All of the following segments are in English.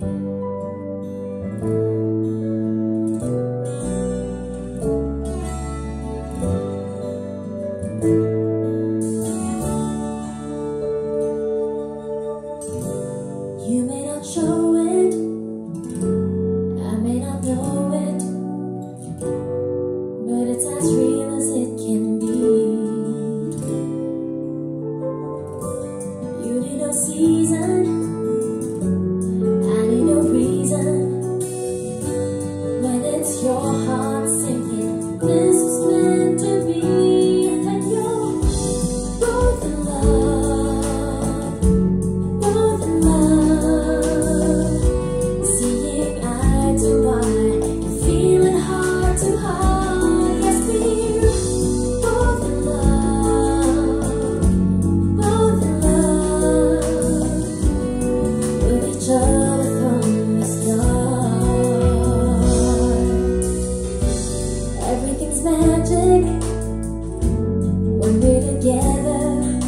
You may not show it, I may not know it, but it's as real as it can be. You need no season, I need no reason. When it's your heart sinking, this was meant to be. And you're both in love, both in love. Seeing eye to eye and feeling heart to heart. Yes, we're both in love, both in love with each other from the start. Everything's magic when we're together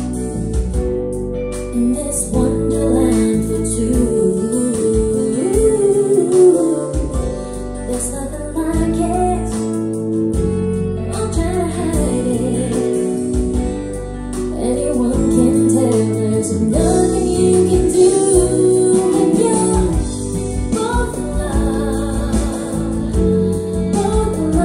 in this wonderland for two. There's nothing like it, don't try to hide it. Anyone can tell there's nothing you can do when you're both in love, both in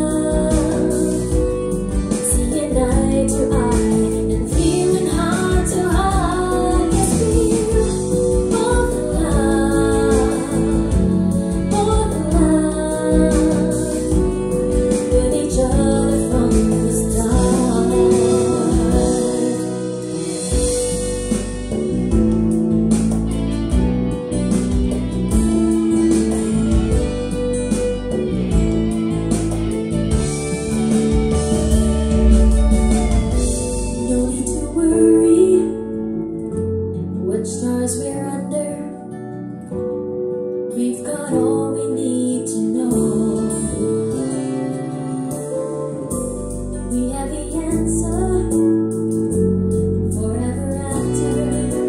love. Seeing eye to eye and feeling heart to heart. Yes, we're both in love, both in love with each other from the start. No need to worry which stars we're under. We've got all we need to know. We have the answer forever after.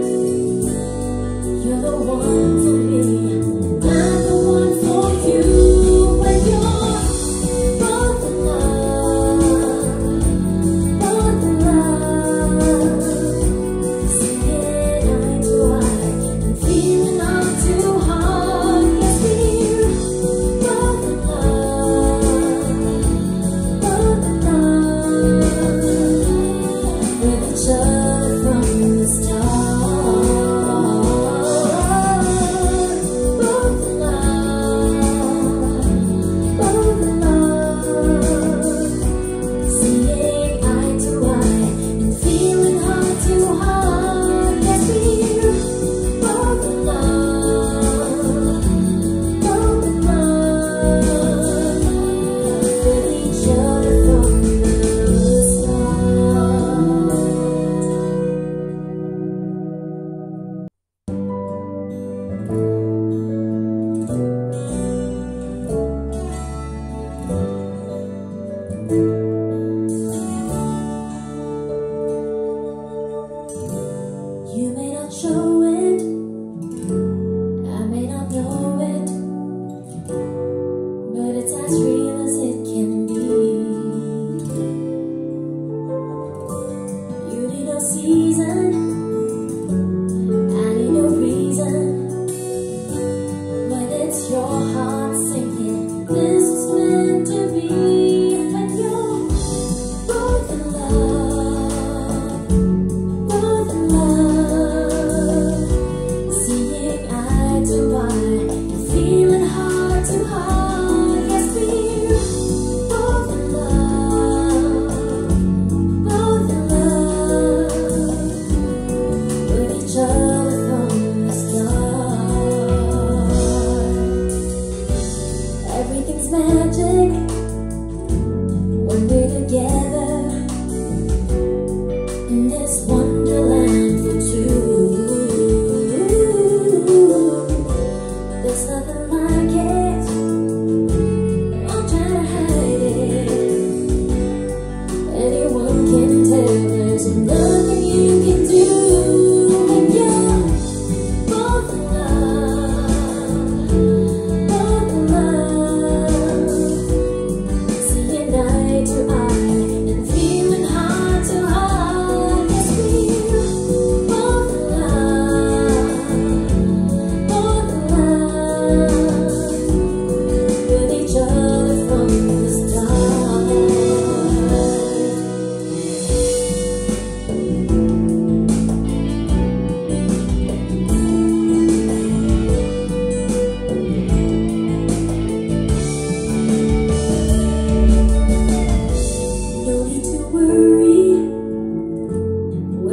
You're the one for me, and I'm the one for you. When you're both in love, both in love. Seeing eye to eye and feeling heart to heart. Yes, we're both in love, both in love with each other from the start. Both in love, both in love. Seeing eye to eye and feeling heart to heart. Yes, we're both in love, both in love with each other from the start. You may not show it, I may not know it, but it's as real as it can be. You need no season, I need no reason. When it's your heart sinking, this was meant to be. And you're both in love, both in love. Seeing eye to eye and feeling heart to heart. Yes, we're both in love, both in love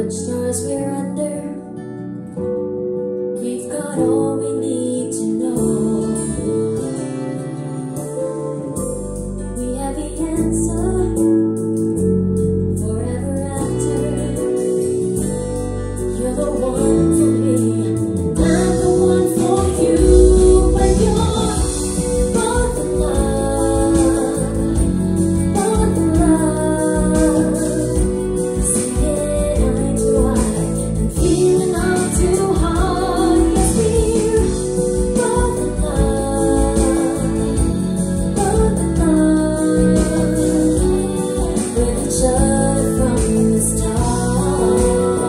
which stars we're under. We've got all we need to know. We have the answer forever after. You're the one for me, and I'm the one for you. But you're both in love, both in love. Seeing eye to eye and feeling all too hard. Yes, we're both in love, both in love with each other from the start.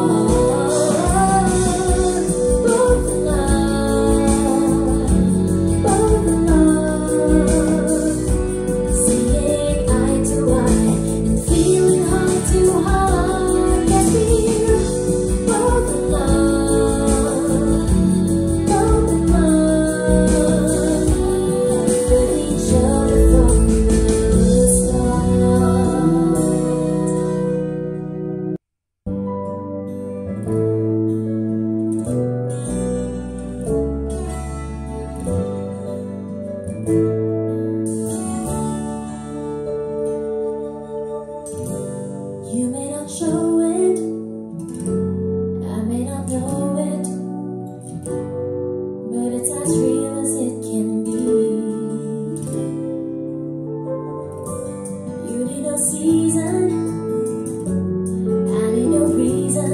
Both in love, both in love. Seeing eye to eye and feeling heart to heart. Yes, we're both in love, both in love with each other from the start. You may not show it, I may not know it, but it's as real as it can be. You need no season, I need no reason.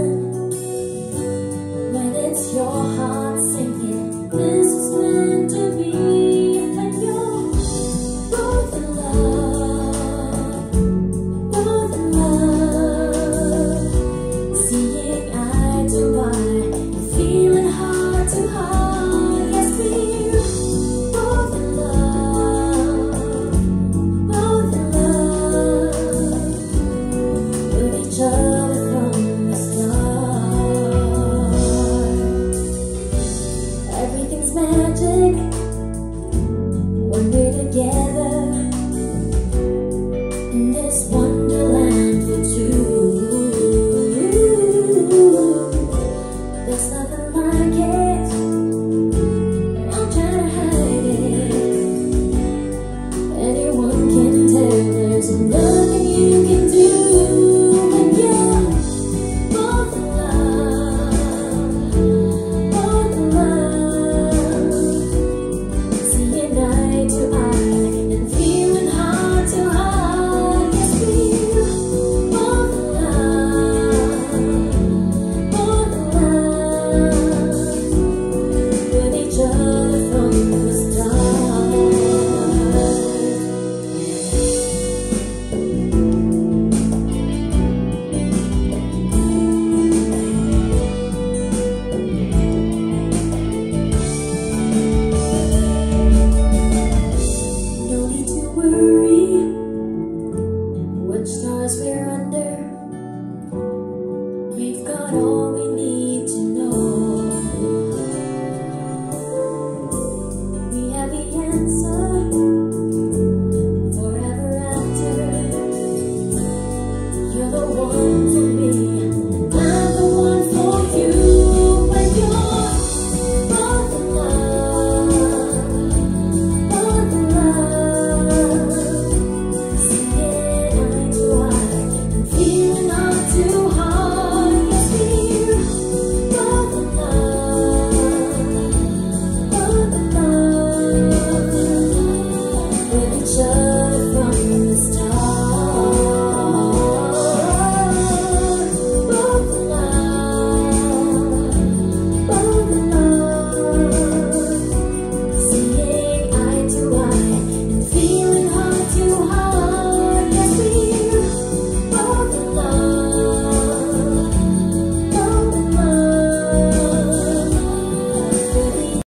When it's your heart sinking, this was meant to be. And you're both in love, both in love. Seeing eye to eye and feeling heart to heart. Yes, we're both in love, both in love with each other from the start. Everything's magic when we're together in this wonderland for two. There's nothing like it, I'm trying to hide it. Anyone can tell there's nothing you can do when you're both in love, both in love. Seeing eye to eye and feeling heart to heart. Yes, we're both in love, both in love with each other from the start. No need to worry which stars we're under. We've got all